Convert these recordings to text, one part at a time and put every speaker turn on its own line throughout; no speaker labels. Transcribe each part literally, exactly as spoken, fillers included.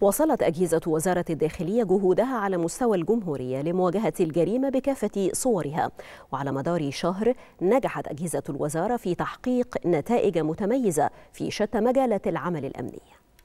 واصلت أجهزة وزارة الداخلية جهودها على مستوى الجمهورية لمواجهة الجريمة بكافة صورها، وعلى مدار شهر نجحت أجهزة الوزارة في تحقيق نتائج متميزة في شتى مجالات العمل الأمني.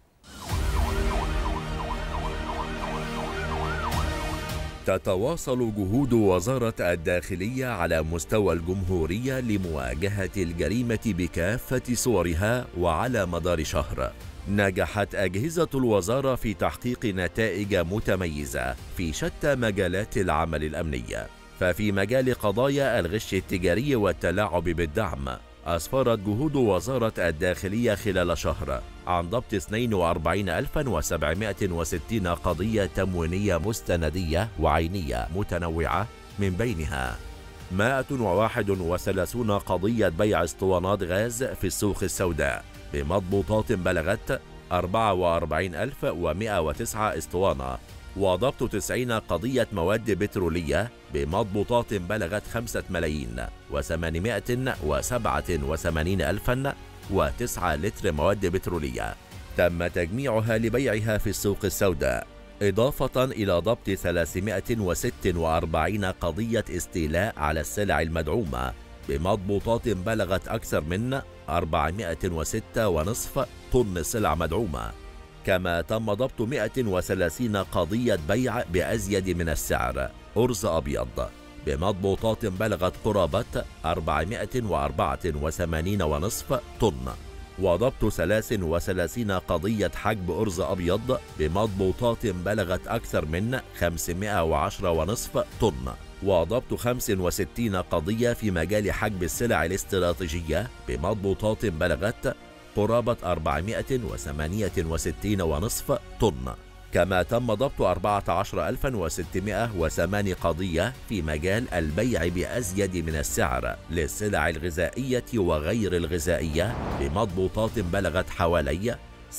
تتواصل جهود وزارة الداخلية على مستوى الجمهورية لمواجهة الجريمة بكافة صورها، وعلى مدار شهر نجحت أجهزة الوزارة في تحقيق نتائج متميزة في شتى مجالات العمل الأمني. ففي مجال قضايا الغش التجاري والتلاعب بالدعم، أسفرت جهود وزارة الداخلية خلال شهر عن ضبط اثنين وأربعين ألفا وسبعمائة وستين قضية تموينية مستندية وعينية متنوعة، من بينها مائة وواحد وثلاثين قضية بيع اسطوانات غاز في السوق السوداء بمضبوطات بلغت أربعة وأربعين ألف ومائة وتسعة اسطوانة، وضبط تسعين قضية مواد بترولية بمضبوطات بلغت خمسة ملايين وثمانمائة وسبعة وثمانين ألفا وتسعة لتر مواد بترولية تم تجميعها لبيعها في السوق السوداء، إضافة إلى ضبط ثلاثمائة وستة وأربعين قضية استيلاء على السلع المدعومة بمضبوطات بلغت أكثر من أربعمائة وستة ونصف طن سلع مدعومة. كما تم ضبط مائة وثلاثين قضية بيع بأزيد من السعر أرز أبيض بمضبوطات بلغت قرابة أربعمائة وأربعة وثمانين ونصف طن، وضبط ثلاث وثلاثين قضية حجب أرز أبيض بمضبوطات بلغت أكثر من خمسمائة وعشرة ونصف طن، وضبط خمس وستين قضية في مجال حجب السلع الاستراتيجية بمضبوطات بلغت قرابة أربعمائة وثمانية وستين ونصف طن. كما تم ضبط أربعة عشر ألفا وستمائة وثمانية قضية في مجال البيع بأزيد من السعر للسلع الغذائية وغير الغذائية بمضبوطات بلغت حوالي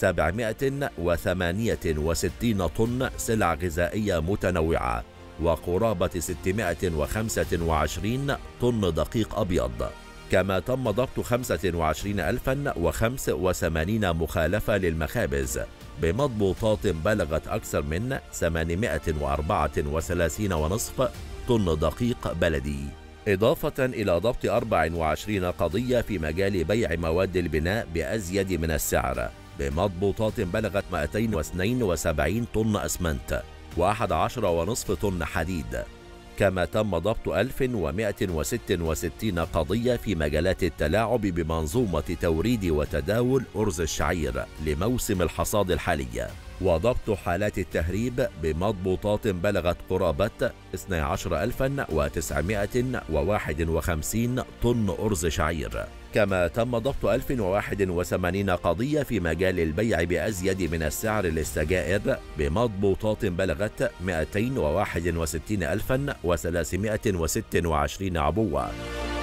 سبعمائة وثمانية وستين طن سلع غذائية متنوعة، وقرابة ستمائة وخمسة وعشرين طن دقيق أبيض. كما تم ضبط خمسة وعشرين ألفا وخمسة وثمانين مخالفة للمخابز بمضبوطات بلغت أكثر من ثمانمائة وأربعة وثلاثين ونصف طن دقيق بلدي، إضافة إلى ضبط أربع وعشرين قضية في مجال بيع مواد البناء بأزيد من السعر بمضبوطات بلغت مائتين واثنين وسبعين طن أسمنت وأحد عشر ونصف طن حديد. كما تم ضبط ألف ومائة وستة وستين قضية في مجالات التلاعب بمنظومة توريد وتداول أرز الشعير لموسم الحصاد الحالي، وضبط حالات التهريب بمضبوطات بلغت قرابة اثني عشر ألفا وتسعمائة وواحد وخمسين طن أرز شعير. كما تم ضبط ألف وواحد وثمانين قضية في مجال البيع بأزيد من السعر للسجائر بمضبوطات بلغت مائتين وواحد وستين ألفا وثلاثمائة وستة وعشرين عبوة.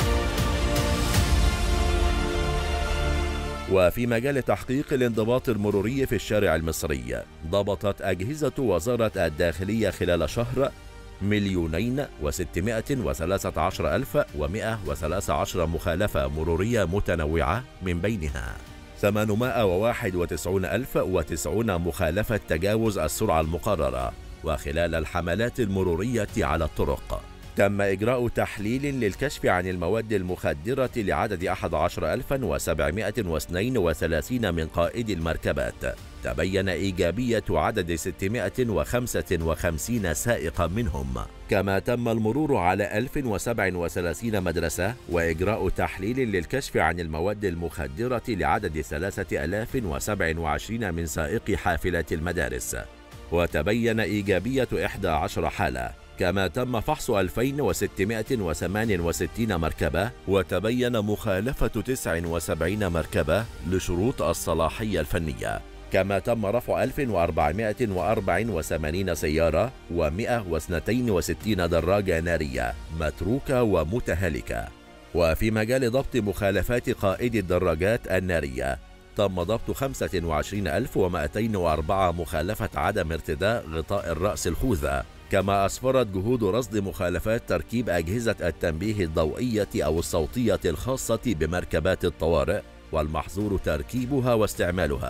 وفي مجال تحقيق الانضباط المروري في الشارع المصري، ضبطت أجهزة وزارة الداخلية خلال شهر مليونين وستمائة وثلاثة عشر ألف ومائة وثلاثة عشر مخالفة مرورية متنوعة، من بينها ثمانمائة وواحد وتسعين ألف وتسعين مخالفة تجاوز السرعة المقررة. وخلال الحملات المرورية على الطرق تم إجراء تحليل للكشف عن المواد المخدرة لعدد أحد عشر ألفا وسبعمائة واثنين وثلاثين من قائدي المركبات. تبين إيجابية عدد ستمائة وخمسة وخمسين سائقا منهم. كما تم المرور على ألف وسبعة وثلاثين مدرسة وإجراء تحليل للكشف عن المواد المخدرة لعدد ثلاثة آلاف وسبعة وعشرين من سائقي حافلات المدارس، وتبين إيجابية إحدى عشرة حالة. كما تم فحص ألفين وستمائة وثمانية وستين مركبة، وتبين مخالفة تسع وسبعين مركبة لشروط الصلاحية الفنية. كما تم رفع ألف وأربعمائة وأربعة وثمانين سيارة ومائة واثنين وستين دراجة نارية متروكة ومتهالكة. وفي مجال ضبط مخالفات قائدي الدراجات النارية، تم ضبط خمسة وعشرين ألف ومائتين وأربعة مخالفة عدم ارتداء غطاء الرأس الخوذة. كما أسفرت جهود رصد مخالفات تركيب أجهزة التنبيه الضوئية أو الصوتية الخاصة بمركبات الطوارئ والمحظور تركيبها واستعمالها.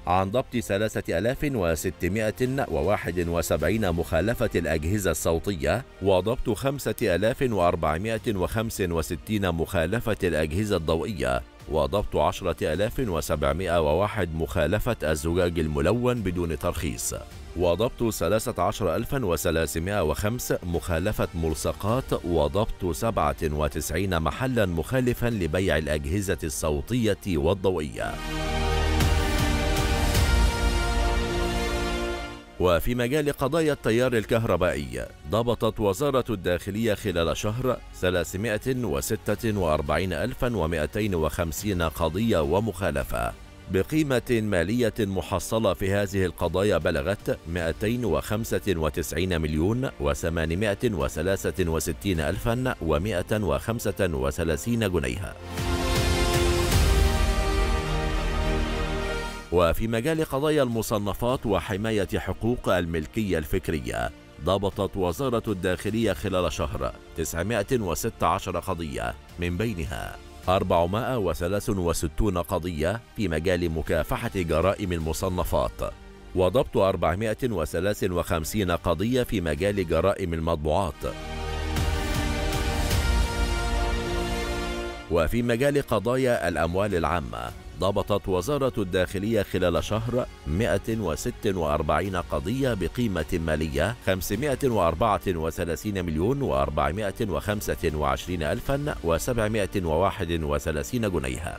عن ضبط ثلاثة آلاف وستمائة وواحد وسبعين مخالفة الأجهزة الصوتية، وضبط خمسة آلاف وأربعمائة وخمسة وستين مخالفة الأجهزة الضوئية، وضبط عشرة آلاف وسبعمائة وواحد مخالفة الزجاج الملون بدون ترخيص، وضبط ثلاثة عشر ألفا وثلاثمائة وخمسة مخالفة ملصقات، وضبط سبعة وتسعين محلا مخالفا لبيع الأجهزة الصوتية والضوئية. وفي مجال قضايا التيار الكهربائي، ضبطت وزارة الداخلية خلال شهر ثلاثمائة وستة وأربعين ألفا ومائتين وخمسين قضية ومخالفة بقيمة مالية محصلة في هذه القضايا بلغت مائتين وخمسة وتسعين مليون وثمانمائة وثلاثة وستين ألفا ومائة وخمسة وثلاثين جنيها. وفي مجال قضايا المصنفات وحماية حقوق الملكية الفكرية، ضبطت وزارة الداخلية خلال شهر تسعمائة وستة عشر قضية، من بينها أربعمائة وثلاثة وستين قضية في مجال مكافحة جرائم المصنفات، وضبط أربعمائة وثلاثة وخمسين قضية في مجال جرائم المطبوعات. وفي مجال قضايا الأموال العامة، ضبطت وزارة الداخلية خلال شهر مائة وستة وأربعين قضية بقيمة مالية خمسمائة وأربعة وثلاثين مليون وأربعمائة وخمسة وعشرين ألفا وسبعمائة وواحد وثلاثين جنيها.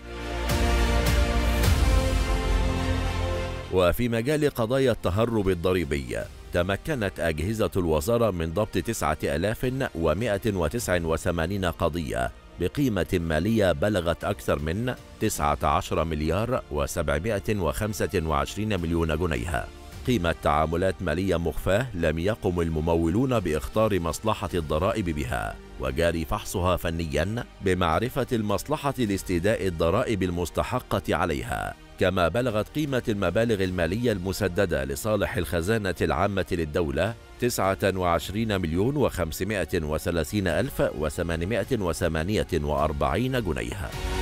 وفي مجال قضايا التهرب الضريبي، تمكنت أجهزة الوزارة من ضبط تسعة آلاف ومائة وتسعة وثمانين قضية بقيمة مالية بلغت أكثر من تسعة عشر مليار وسبعمائة وخمسة وعشرين مليون جنيها، قيمة تعاملات مالية مخفاة لم يقم الممولون باختار مصلحة الضرائب بها، وجاري فحصها فنيا بمعرفة المصلحة لاستيداء الضرائب المستحقة عليها. كما بلغت قيمة المبالغ المالية المسددة لصالح الخزانة العامة للدولة تسعة وعشرين مليون وخمسمائة وثلاثين ألف وثمانمائة وثمانية وأربعين جنيها.